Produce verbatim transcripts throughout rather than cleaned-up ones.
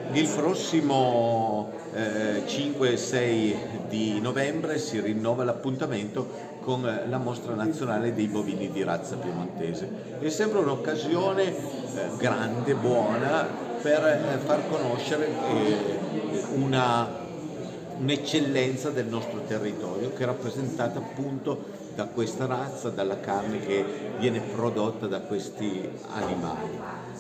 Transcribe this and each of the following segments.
Il prossimo eh, cinque e sei di novembre si rinnova l'appuntamento con la mostra nazionale dei bovini di razza piemontese. È sempre un'occasione eh, grande, buona, per eh, far conoscere eh, una un'eccellenza del nostro territorio, che è rappresentata appunto da questa razza, dalla carne che viene prodotta da questi animali.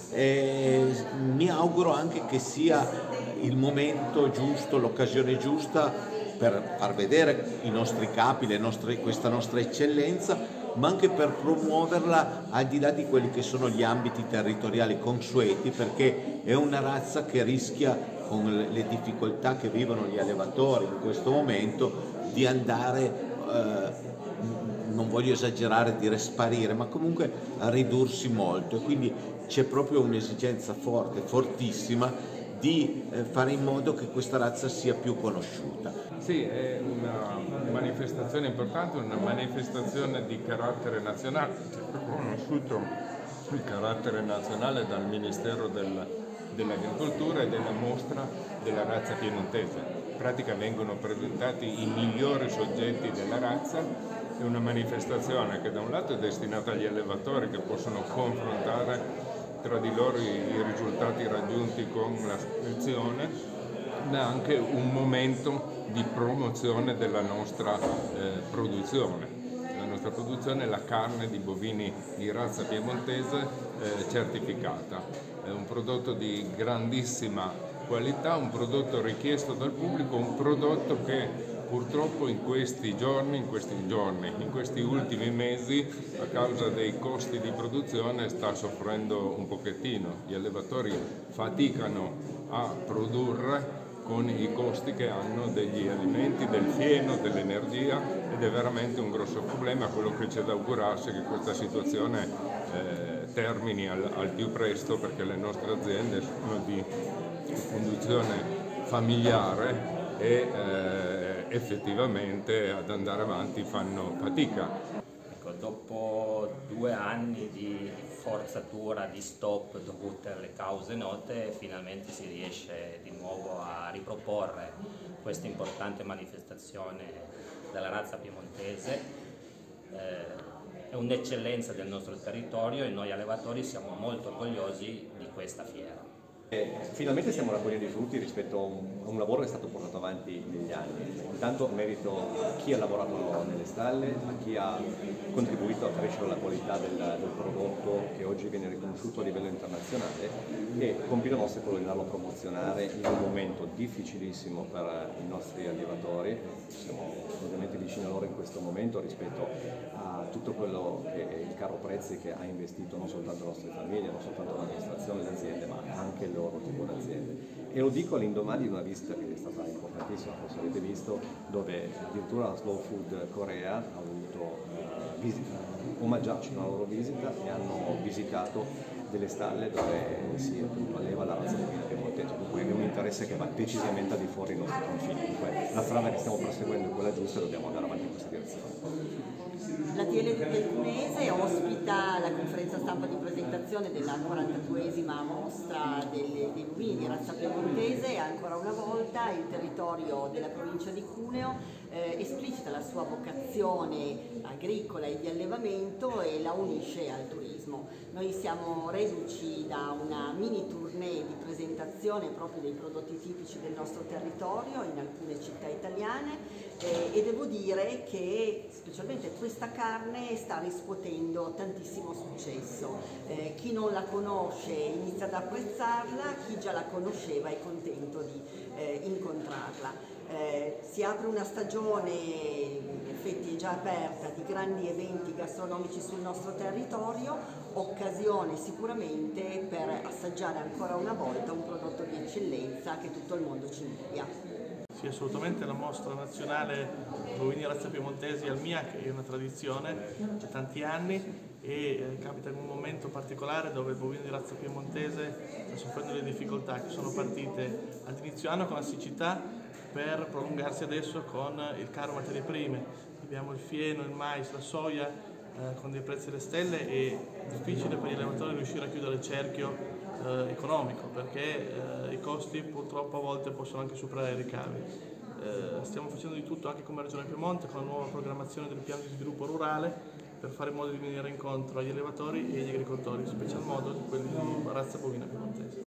E mi auguro anche che sia il momento giusto, l'occasione giusta per far vedere i nostri capi, le nostre, questa nostra eccellenza, ma anche per promuoverla al di là di quelli che sono gli ambiti territoriali consueti, perché è una razza che rischia, con le difficoltà che vivono gli allevatori in questo momento, di andare, eh, non voglio esagerare, dire sparire, ma comunque a ridursi molto, e quindi c'è proprio un'esigenza forte, fortissima, di eh, fare in modo che questa razza sia più conosciuta. Sì, è una manifestazione importante, una manifestazione di carattere nazionale, conosciuto il carattere nazionale dal Ministero del dell'Agricoltura e della mostra della razza piemontese. In pratica vengono presentati i migliori soggetti della razza. È una manifestazione che da un lato è destinata agli allevatori, che possono confrontare tra di loro i, i risultati raggiunti con la selezione, ma anche un momento di promozione della nostra eh, produzione. La nostra produzione è la carne di bovini di razza piemontese eh, certificata. È un prodotto di grandissima qualità, un prodotto richiesto dal pubblico, un prodotto che purtroppo in questi giorni, in questi giorni, in questi ultimi mesi, a causa dei costi di produzione, sta soffrendo un pochettino. Gli allevatori faticano a produrre con i costi che hanno degli alimenti, del fieno, dell'energia, ed è veramente un grosso problema. Quello che c'è da augurarsi è che questa situazione eh, termini al, al più presto, perché le nostre aziende sono di conduzione familiare e eh, effettivamente ad andare avanti fanno fatica. Dopo due anni di forzatura, di stop dovute alle cause note, finalmente si riesce di nuovo a riproporre questa importante manifestazione della razza piemontese. Eh, è un'eccellenza del nostro territorio e noi allevatori siamo molto orgogliosi di questa fiera. E finalmente stiamo raccogliendo i frutti rispetto a un, a un lavoro che è stato portato avanti negli anni. Intanto merito a chi ha lavorato nelle stalle, a chi ha contribuito a crescere la qualità del, del prodotto, che oggi viene riconosciuto a livello internazionale, e compito nostro è quello di andarlo a promozionare in un momento difficilissimo per i nostri allevatori. Siamo ovviamente vicini a loro in questo momento rispetto a tutto quello che è il caro prezzi che ha investito non soltanto le nostre famiglie, non soltanto l'amministrazione delle aziende, ma anche il loro tipo di aziende. E lo dico all'indomani di una visita che è stata importantissima, forse avete visto, dove addirittura la Slow Food Korea ha voluto eh, visita, omaggiarci una loro visita, e hanno visitato delle stalle dove si alleva la razza bovina piemontese. Dunque è un interesse che va decisamente al di fuori dei nostri confini. Dunque la strada che stiamo perseguendo è quella giusta e dobbiamo andare avanti in questa direzione. La T L del Cunese ospita la conferenza stampa di presentazione della quarantaduesima mostra delle, dei bovini di razza piemontese, e ancora una volta il territorio della provincia di Cuneo eh, esplicita la sua vocazione agricola e di allevamento e la unisce al turismo. Noi siamo reduci da una mini tournée di presentazione proprio dei prodotti tipici del nostro territorio in alcune città italiane, eh, e devo dire che specialmente questa carne sta riscuotendo tantissimo successo. Eh, chi non la conosce inizia ad apprezzarla, chi già la conosceva è contento di eh, incontrarla. Eh, si apre una stagione, in effetti è già aperta, di grandi eventi gastronomici sul nostro territorio, occasione sicuramente per assaggiare ancora una volta un prodotto di eccellenza che tutto il mondo ci invidia. Sì, assolutamente, la mostra nazionale bovini razza piemontesi al M I A C è una tradizione da tanti anni, e eh, capita in un momento particolare dove il bovino di razza piemontese sta soffrendo le difficoltà che sono partite ad inizio anno con la siccità, per prolungarsi adesso con il caro materie prime. Abbiamo il fieno, il mais, la soia eh, con dei prezzi alle stelle, e è difficile per gli allevatori riuscire a chiudere il cerchio eh, economico, perché eh, i costi purtroppo a volte possono anche superare i ricavi. Eh, stiamo facendo di tutto anche come Regione Piemonte con la nuova programmazione del piano di sviluppo rurale per fare in modo di venire incontro agli allevatori e agli agricoltori, in special modo di quelli di razza bovina piemontese.